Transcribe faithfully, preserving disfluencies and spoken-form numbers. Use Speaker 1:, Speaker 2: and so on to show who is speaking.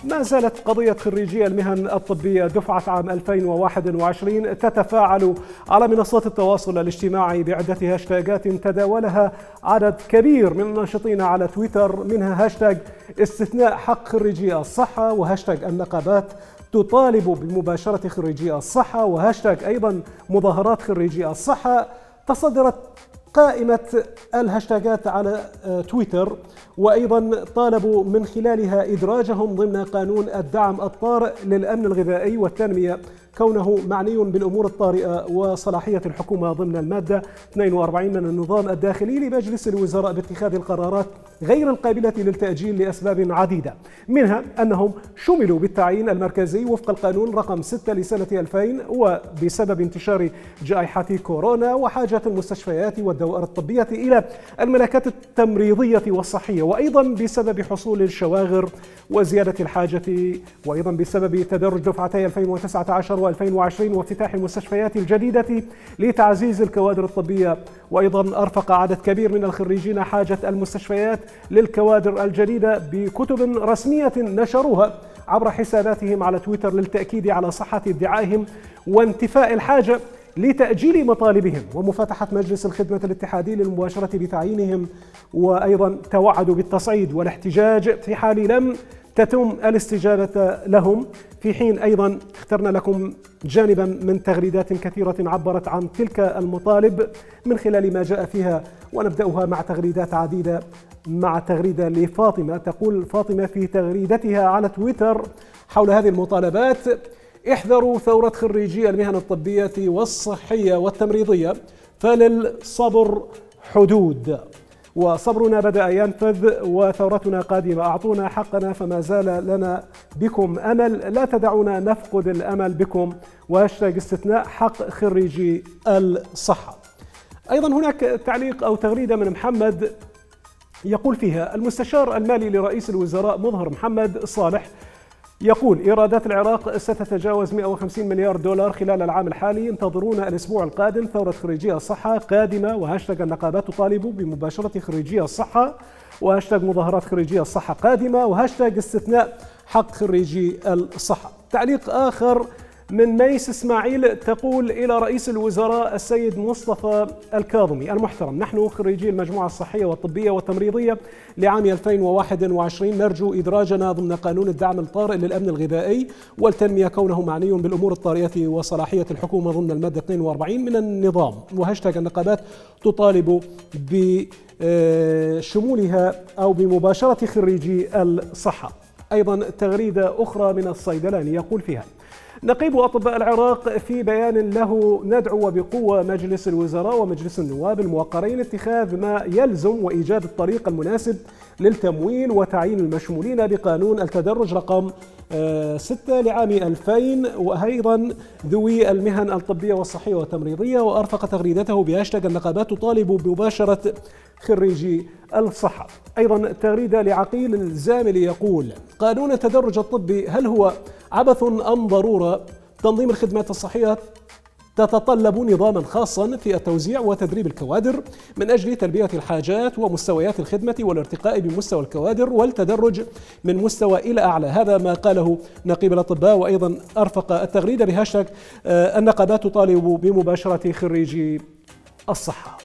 Speaker 1: ما زالت قضية خريجي المهن الطبية دفعة عام ألفين وواحد وعشرين تتفاعل على منصات التواصل الاجتماعي بعدة هاشتاجات تداولها عدد كبير من الناشطين على تويتر، منها هاشتاج استثناء حق خريجي الصحة، وهاشتاج النقابات تطالب بمباشرة خريجي الصحة، وهاشتاج أيضا مظاهرات خريجي الصحة. تصدرت قائمة الهاشتاجات على تويتر، وأيضا طالبوا من خلالها إدراجهم ضمن قانون الدعم الطارئ للأمن الغذائي والتنمية، كونه معني بالأمور الطارئة وصلاحية الحكومة ضمن المادة اثنين وأربعين من النظام الداخلي لمجلس الوزراء باتخاذ القرارات غير القابلة للتأجيل لأسباب عديدة، منها أنهم شملوا بالتعيين المركزي وفق القانون رقم ستة لسنة ألفين، وبسبب انتشار جائحة كورونا وحاجة المستشفيات والدوائر الطبية إلى الملكات التمريضية والصحية، وأيضا بسبب حصول الشواغر وزيادة الحاجة، وأيضا بسبب تدرج دفعتي ألفين وتسعة عشر وألفين وعشرين وافتتاح المستشفيات الجديدة لتعزيز الكوادر الطبية. وأيضا أرفق عدد كبير من الخريجين حاجة المستشفيات للكوادر الجديدة بكتب رسمية نشروها عبر حساباتهم على تويتر للتأكيد على صحة ادعائهم وانتفاء الحاجة لتأجيل مطالبهم، ومفاتحة مجلس الخدمة الاتحادي للمباشرة بتعيينهم، وأيضا توعدوا بالتصعيد والاحتجاج في حال لم تتم الاستجابة لهم. في حين أيضا اخترنا لكم جانبا من تغريدات كثيرة عبرت عن تلك المطالب من خلال ما جاء فيها، ونبدأها مع تغريدات عديدة. مع تغريدة لفاطمة، تقول فاطمة في تغريدتها على تويتر حول هذه المطالبات: احذروا ثورة خريجي المهن الطبية والصحية والتمريضية، فللصبر حدود، وصبرنا بدأ ينفذ وثورتنا قادمة، أعطونا حقنا فما زال لنا بكم أمل، لا تدعونا نفقد الأمل بكم. وهاشتاج استثناء حق خريجي الصحة. أيضا هناك تعليق أو تغريدة من محمد يقول فيها المستشار المالي لرئيس الوزراء مظهر محمد صالح يقول: إيرادات العراق ستتجاوز مئة وخمسين مليار دولار خلال العام الحالي، انتظرونا الأسبوع القادم، ثورة خريجي الصحة قادمة، وهاشتاج النقابات تطالب بمباشرة خريجي الصحة، وهاشتاج مظاهرات خريجي الصحة قادمة، وهاشتاج استثناء حق خريجي الصحة. تعليق آخر من ميس إسماعيل تقول: إلى رئيس الوزراء السيد مصطفى الكاظمي المحترم، نحن خريجي المجموعة الصحية والطبية والتمريضية لعام ألفين وواحد وعشرين نرجو إدراجنا ضمن قانون الدعم الطارئ للأمن الغذائي والتنمية، كونه معني بالأمور الطارئة وصلاحية الحكومة ضمن المادة اثنين وأربعين من النظام، وهاشتاج النقابات تطالب بشمولها أو بمباشرة خريجي الصحة. أيضا تغريدة أخرى من الصيدلاني يقول فيها: نقيب أطباء العراق في بيان له ندعو بقوة مجلس الوزراء ومجلس النواب الموقرين اتخاذ ما يلزم وإيجاد الطريق المناسب للتمويل وتعيين المشمولين بقانون التدرج رقم ستة لعام ألفين، وأيضا ذوي المهن الطبية والصحية والتمريضية. وأرفق تغريدته بهاشتاج النقابات تطالب بمباشرة خريجي الصحة. أيضا تغريدة لعقيل الزاملي يقول: قانون التدرج الطبي هل هو عبث أم ضرورة؟ تنظيم الخدمات الصحية تتطلب نظاما خاصا في التوزيع وتدريب الكوادر من أجل تلبية الحاجات ومستويات الخدمة والارتقاء بمستوى الكوادر والتدرج من مستوى إلى أعلى. هذا ما قاله نقيب الأطباء. وأيضا أرفق التغريدة بهاشتاج النقابات تطالب بمباشرة خريجي الصحة.